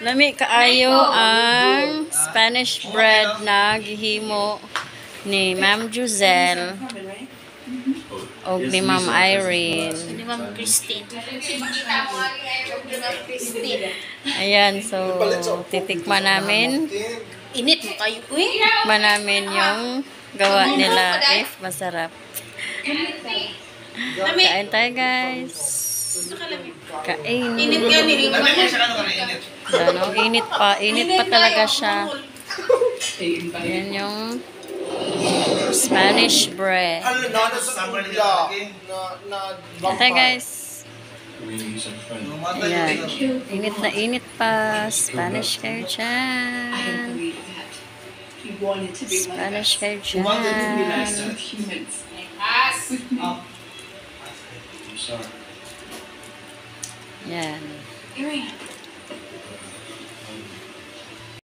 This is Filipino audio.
Lami kaayo ang Spanish bread na gihimo ni Ma'am Juzelle o ni Ma'am Irene. Ni Ma'am Christine. Ni Ma'am Christine. Ayan, so titikman namin. Init mo kayo. Uy! Tikman namin yung gawa nila if masarap. Kain tayo guys. Kain. Init nga ni Ring. Yan, oh, init pa. Init pa talaga siya. Yan yung Spanish bread. Kain tayo guys. Ayan. Init na init pa. Spanish kayo dyan. Spanish kayo dyan. Yan.